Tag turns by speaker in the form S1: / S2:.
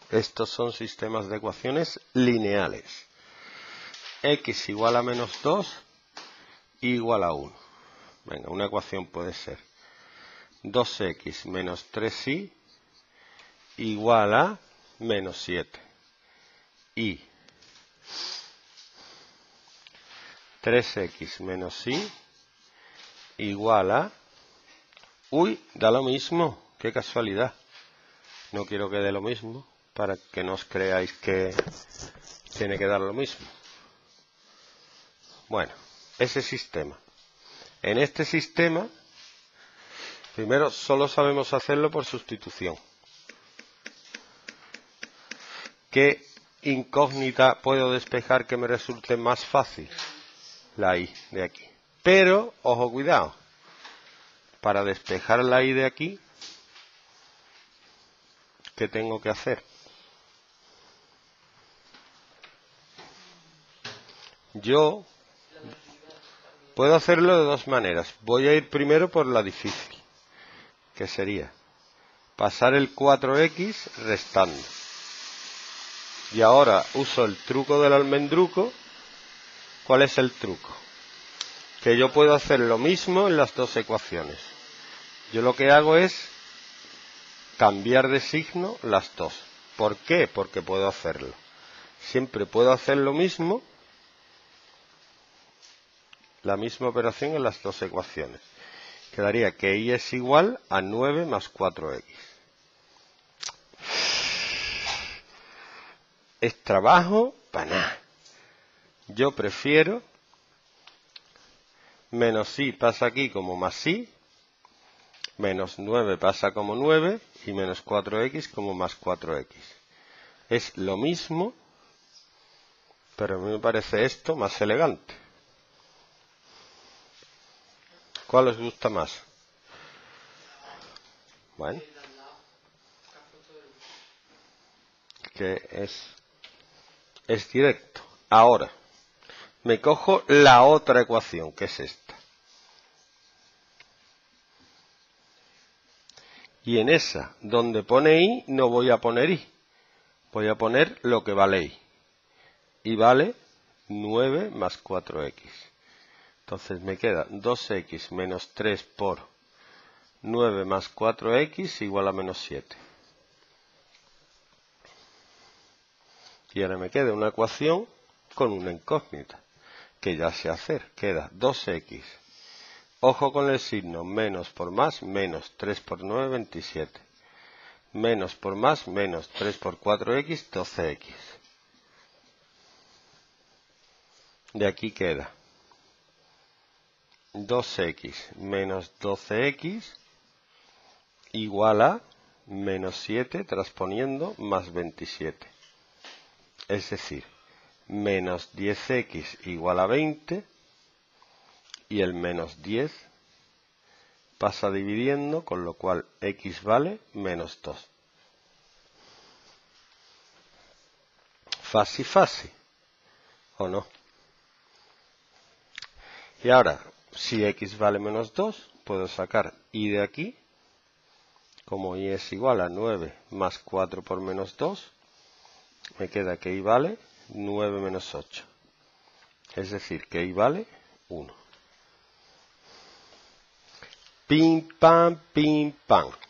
S1: Estos son sistemas de ecuaciones lineales. X igual a menos 2 igual a 1. Venga, una ecuación puede ser 2x menos 3y igual a menos 7. Y 3x menos y igual a... Uy, da lo mismo. Qué casualidad. No quiero que dé lo mismo para que no os creáis que tiene que dar lo mismo. Bueno, ese sistema. En este sistema, primero solo sabemos hacerlo por sustitución. ¿Qué incógnita puedo despejar que me resulte más fácil? La y de aquí. Pero, ojo, cuidado. Para despejar la y de aquí, ¿qué tengo que hacer? Yo puedo hacerlo de dos maneras. Voy a ir primero por la difícil, que sería pasar el 4x restando. Y ahora uso el truco del almendruco. ¿Cuál es el truco? Que yo puedo hacer lo mismo en las dos ecuaciones. Yo lo que hago es cambiar de signo las dos. ¿Por qué? Porque puedo hacerlo. Siempre puedo hacer lo mismo, la misma operación en las dos ecuaciones. Quedaría que y es igual a 9 más 4x. Es trabajo para nada. Yo prefiero menos y pasa aquí como más y, menos 9 pasa como 9 y menos 4x como más 4x. Es lo mismo, pero a mí me parece esto más elegante. ¿Cuál os gusta más? Bueno, que es directo. Ahora, me cojo la otra ecuación, que es esta. Y en esa, donde pone y, no voy a poner y. Voy a poner lo que vale y. Y vale 9 más 4x. Entonces me queda 2x menos 3 por 9 más 4x igual a menos 7. Y ahora me queda una ecuación con una incógnita, que ya sé hacer. Queda 2x. Ojo con el signo, menos por más, menos 3 por 9, 27. Menos por más, menos 3 por 4x, 12x. De aquí queda 2x menos 12x igual a menos 7 transponiendo más 27. Es decir, menos 10x igual a 20 y el menos 10 pasa dividiendo, con lo cual x vale menos 2. Fácil, fácil, ¿o no? Y ahora, si x vale menos 2, puedo sacar y de aquí, como y es igual a 9 más 4 por menos 2, me queda que y vale 9 menos 8. Es decir, que y vale 1. Pim, pam, pim, pam.